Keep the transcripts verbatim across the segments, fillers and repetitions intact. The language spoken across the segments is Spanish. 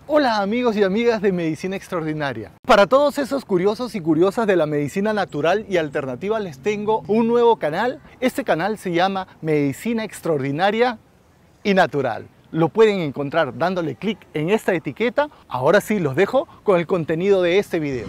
Hola amigos y amigas de Medicina Extraordinaria. Para todos esos curiosos y curiosas de la medicina natural y alternativa les tengo un nuevo canal. Este canal se llama Medicina Extraordinaria y Natural. Lo pueden encontrar dándole clic en esta etiqueta. Ahora sí, los dejo con el contenido de este video.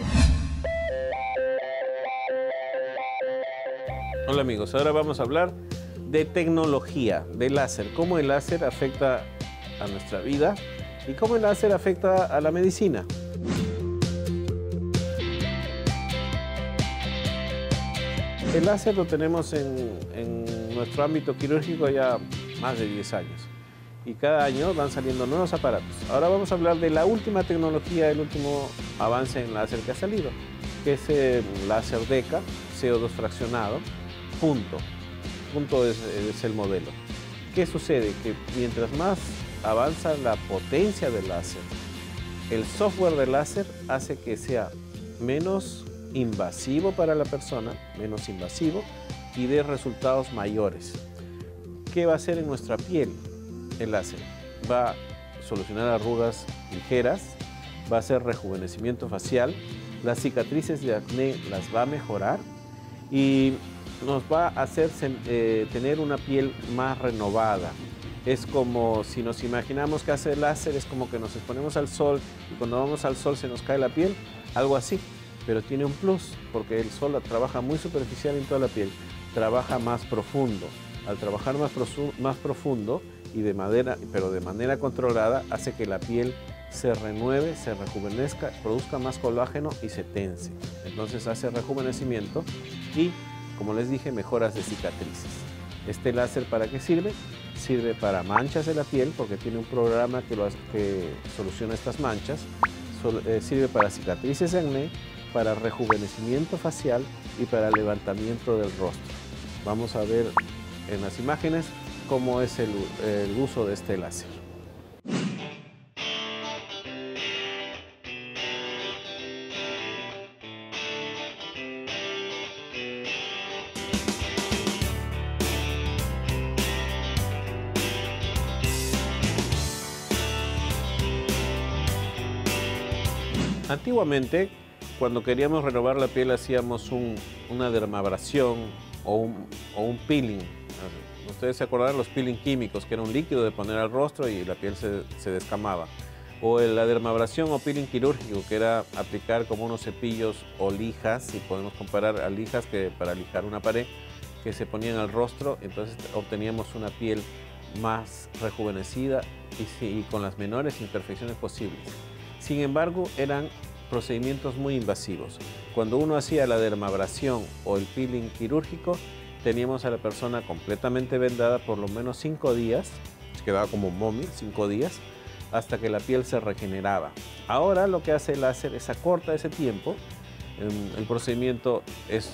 Hola amigos, ahora vamos a hablar de tecnología, de láser, cómo el láser afecta a nuestra vida y cómo el láser afecta a la medicina. El láser lo tenemos en, en nuestro ámbito quirúrgico ya más de diez años y cada año van saliendo nuevos aparatos. Ahora vamos a hablar de la última tecnología, el último avance en láser que ha salido, que es el láser DECA, C O dos fraccionado, punto. Punto es, es el modelo. ¿Qué sucede? Que mientras más avanza la potencia del láser, el software del láser hace que sea menos invasivo para la persona, menos invasivo y dé resultados mayores. ¿Qué va a hacer en nuestra piel el láser? Va a solucionar arrugas ligeras, va a hacer rejuvenecimiento facial, las cicatrices de acné las va a mejorar y nos va a hacer eh, tener una piel más renovada. Es como si nos imaginamos que hace el láser, es como que nos exponemos al sol y cuando vamos al sol se nos cae la piel, algo así, pero tiene un plus porque el sol trabaja muy superficial en toda la piel, trabaja más profundo. Al trabajar más, más profundo y de manera, pero de manera controlada, hace que la piel se renueve, se rejuvenezca, produzca más colágeno y se tense. Entonces hace rejuvenecimiento y, como les dije, mejoras de cicatrices. ¿Este láser para qué sirve? Sirve para manchas de la piel porque tiene un programa que, lo hace, que soluciona estas manchas. Sol, eh, sirve para cicatrices de acné, para rejuvenecimiento facial y para levantamiento del rostro. Vamos a ver en las imágenes cómo es el, el uso de este láser. Antiguamente, cuando queríamos renovar la piel, hacíamos un, una dermabrasión o un, o un peeling. Ustedes se acordarán los peeling químicos, que era un líquido de poner al rostro y la piel se, se descamaba. O la dermabrasión o peeling quirúrgico, que era aplicar como unos cepillos o lijas, si podemos comparar a lijas que para lijar una pared, que se ponían al rostro, entonces obteníamos una piel más rejuvenecida y, y con las menores imperfecciones posibles. Sin embargo, eran procedimientos muy invasivos. Cuando uno hacía la dermabrasión o el peeling quirúrgico, teníamos a la persona completamente vendada por lo menos cinco días, quedaba como momia, cinco días, hasta que la piel se regeneraba. Ahora lo que hace el láser es acorta ese tiempo, el procedimiento es,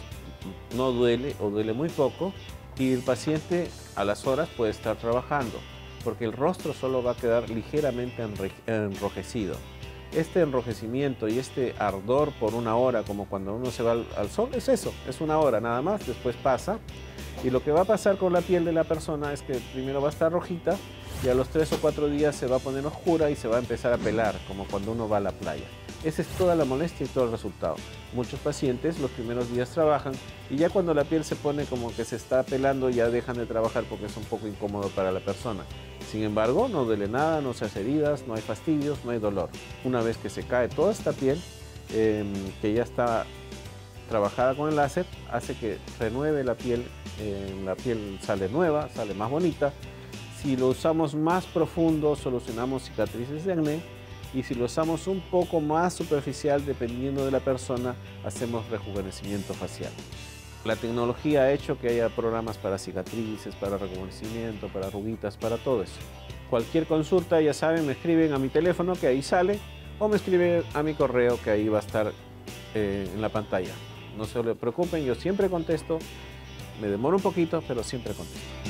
no duele o duele muy poco y el paciente a las horas puede estar trabajando, porque el rostro solo va a quedar ligeramente enrojecido. Este enrojecimiento y este ardor por una hora, como cuando uno se va al, al sol, es eso, es una hora nada más, después pasa. Y lo que va a pasar con la piel de la persona es que primero va a estar rojita y a los tres o cuatro días se va a poner oscura y se va a empezar a pelar, como cuando uno va a la playa. Esa es toda la molestia y todo el resultado. Muchos pacientes los primeros días trabajan y ya cuando la piel se pone como que se está pelando ya dejan de trabajar porque es un poco incómodo para la persona. Sin embargo, no duele nada, no se hace heridas, no hay fastidios, no hay dolor. Una vez que se cae toda esta piel, eh, que ya está trabajada con el láser, hace que renueve la piel, eh, la piel sale nueva, sale más bonita. Si lo usamos más profundo, solucionamos cicatrices de acné. Y si lo usamos un poco más superficial, dependiendo de la persona, hacemos rejuvenecimiento facial. La tecnología ha hecho que haya programas para cicatrices, para rejuvenecimiento, para arruguitas, para todo eso. Cualquier consulta, ya saben, me escriben a mi teléfono, que ahí sale, o me escriben a mi correo, que ahí va a estar eh, en la pantalla. No se preocupen, yo siempre contesto, me demoro un poquito, pero siempre contesto.